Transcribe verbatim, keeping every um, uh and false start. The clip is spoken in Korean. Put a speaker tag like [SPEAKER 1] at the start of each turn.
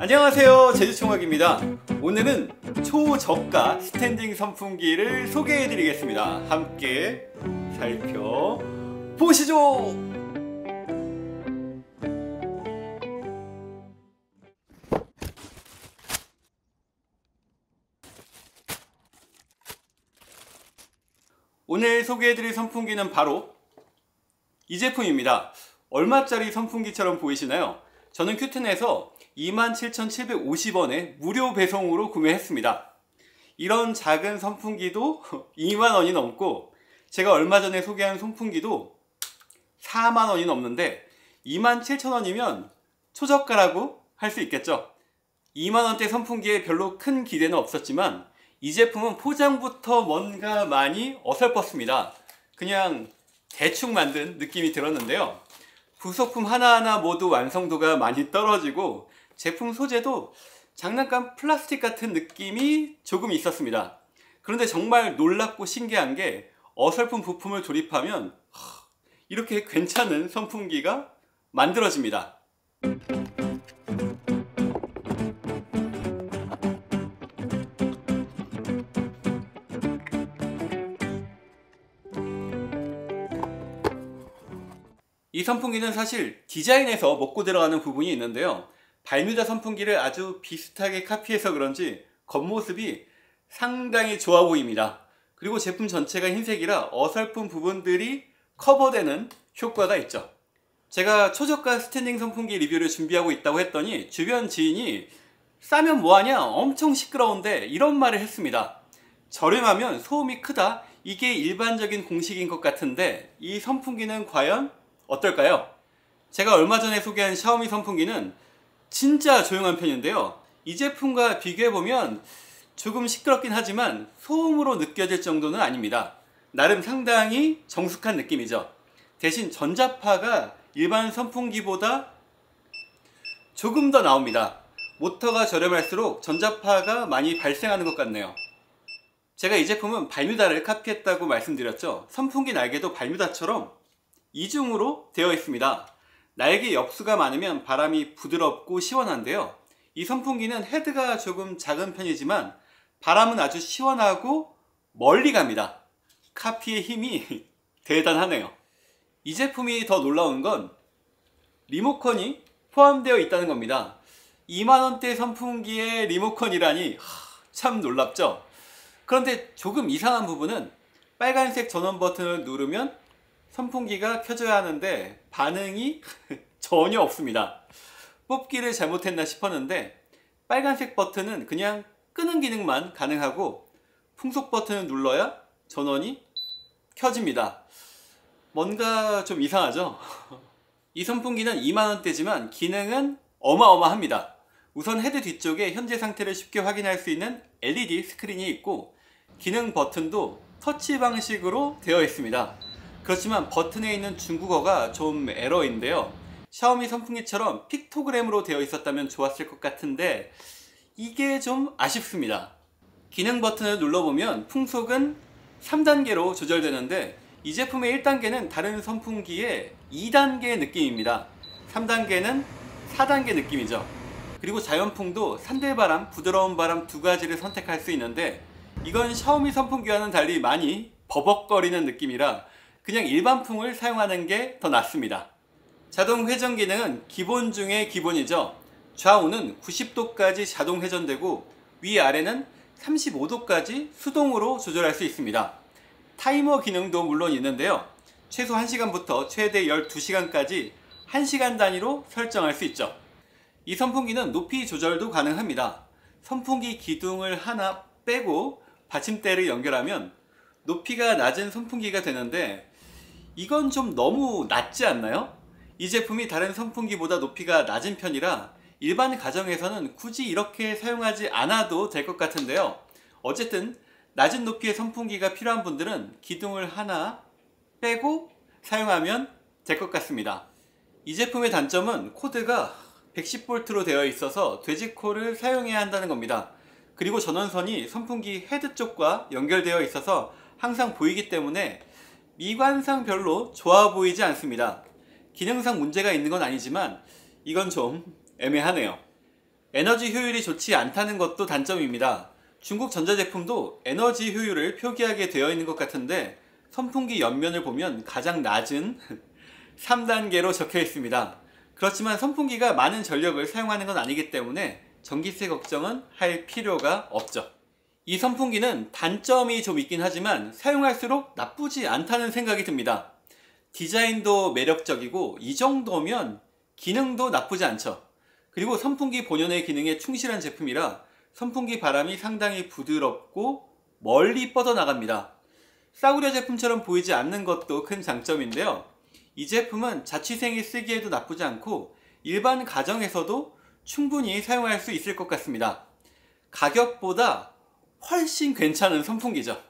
[SPEAKER 1] 안녕하세요, 제주총각입니다. 오늘은 초저가 스탠딩 선풍기를 소개해 드리겠습니다. 함께 살펴보시죠. 오늘 소개해 드릴 선풍기는 바로 이 제품입니다. 얼마짜리 선풍기처럼 보이시나요? 저는 큐튼에서 이만 칠천칠백오십 원에 무료 배송으로 구매했습니다. 이런 작은 선풍기도 이만 원이 넘고, 제가 얼마 전에 소개한 선풍기도 사만 원이 넘는데 이만 칠천 원이면 초저가라고 할 수 있겠죠. 이만 원대 선풍기에 별로 큰 기대는 없었지만 이 제품은 포장부터 뭔가 많이 어설펐습니다. 그냥 대충 만든 느낌이 들었는데요. 부속품 하나하나 모두 완성도가 많이 떨어지고 제품 소재도 장난감 플라스틱 같은 느낌이 조금 있었습니다. 그런데 정말 놀랍고 신기한 게 어설픈 부품을 조립하면 이렇게 괜찮은 선풍기가 만들어집니다. 이 선풍기는 사실 디자인에서 먹고 들어가는 부분이 있는데요. 발뮤다 선풍기를 아주 비슷하게 카피해서 그런지 겉모습이 상당히 좋아 보입니다. 그리고 제품 전체가 흰색이라 어설픈 부분들이 커버되는 효과가 있죠. 제가 초저가 스탠딩 선풍기 리뷰를 준비하고 있다고 했더니 주변 지인이 싸면 뭐하냐, 엄청 시끄러운데, 이런 말을 했습니다. 저렴하면 소음이 크다, 이게 일반적인 공식인 것 같은데 이 선풍기는 과연 어떨까요? 제가 얼마 전에 소개한 샤오미 선풍기는 진짜 조용한 편인데요. 이 제품과 비교해보면 조금 시끄럽긴 하지만 소음으로 느껴질 정도는 아닙니다. 나름 상당히 정숙한 느낌이죠. 대신 전자파가 일반 선풍기보다 조금 더 나옵니다. 모터가 저렴할수록 전자파가 많이 발생하는 것 같네요. 제가 이 제품은 발뮤다를 카피했다고 말씀드렸죠. 선풍기 날개도 발뮤다처럼 이중으로 되어 있습니다. 날개 엽수가 많으면 바람이 부드럽고 시원한데요. 이 선풍기는 헤드가 조금 작은 편이지만 바람은 아주 시원하고 멀리 갑니다. 카피의 힘이 대단하네요. 이 제품이 더 놀라운 건 리모컨이 포함되어 있다는 겁니다. 이만 원대 선풍기에 리모컨이라니 참 놀랍죠? 그런데 조금 이상한 부분은 빨간색 전원 버튼을 누르면 선풍기가 켜져야 하는데 반응이 전혀 없습니다. 뽑기를 잘못했나 싶었는데 빨간색 버튼은 그냥 끄는 기능만 가능하고 풍속 버튼을 눌러야 전원이 켜집니다. 뭔가 좀 이상하죠? 이 선풍기는 이만 원대지만 기능은 어마어마합니다. 우선 헤드 뒤쪽에 현재 상태를 쉽게 확인할 수 있는 엘이디 스크린이 있고, 기능 버튼도 터치 방식으로 되어 있습니다. 그렇지만 버튼에 있는 중국어가 좀 에러인데요. 샤오미 선풍기처럼 픽토그램으로 되어 있었다면 좋았을 것 같은데 이게 좀 아쉽습니다. 기능 버튼을 눌러보면 풍속은 삼 단계로 조절되는데 이 제품의 일 단계는 다른 선풍기의 이 단계 느낌입니다. 삼 단계는 사 단계 느낌이죠. 그리고 자연풍도 산들바람, 부드러운 바람 두 가지를 선택할 수 있는데 이건 샤오미 선풍기와는 달리 많이 버벅거리는 느낌이라 그냥 일반풍을 사용하는 게 더 낫습니다. 자동 회전 기능은 기본 중에 기본이죠. 좌우는 구십 도까지 자동 회전되고 위아래는 삼십오 도까지 수동으로 조절할 수 있습니다. 타이머 기능도 물론 있는데요. 최소 한 시간부터 최대 열두 시간까지 한 시간 단위로 설정할 수 있죠. 이 선풍기는 높이 조절도 가능합니다. 선풍기 기둥을 하나 빼고 받침대를 연결하면 높이가 낮은 선풍기가 되는데 이건 좀 너무 낮지 않나요? 이 제품이 다른 선풍기보다 높이가 낮은 편이라 일반 가정에서는 굳이 이렇게 사용하지 않아도 될 것 같은데요. 어쨌든 낮은 높이의 선풍기가 필요한 분들은 기둥을 하나 빼고 사용하면 될 것 같습니다. 이 제품의 단점은 코드가 백십 볼트로 되어 있어서 돼지코를 사용해야 한다는 겁니다. 그리고 전원선이 선풍기 헤드 쪽과 연결되어 있어서 항상 보이기 때문에 미관상 별로 좋아 보이지 않습니다. 기능상 문제가 있는 건 아니지만 이건 좀 애매하네요. 에너지 효율이 좋지 않다는 것도 단점입니다. 중국 전자제품도 에너지 효율을 표기하게 되어 있는 것 같은데 선풍기 옆면을 보면 가장 낮은 삼 단계로 적혀 있습니다. 그렇지만 선풍기가 많은 전력을 사용하는 건 아니기 때문에 전기세 걱정은 할 필요가 없죠. 이 선풍기는 단점이 좀 있긴 하지만 사용할수록 나쁘지 않다는 생각이 듭니다. 디자인도 매력적이고 이 정도면 기능도 나쁘지 않죠. 그리고 선풍기 본연의 기능에 충실한 제품이라 선풍기 바람이 상당히 부드럽고 멀리 뻗어나갑니다. 싸구려 제품처럼 보이지 않는 것도 큰 장점인데요. 이 제품은 자취생이 쓰기에도 나쁘지 않고 일반 가정에서도 충분히 사용할 수 있을 것 같습니다. 가격보다 훨씬 괜찮은 선풍기죠.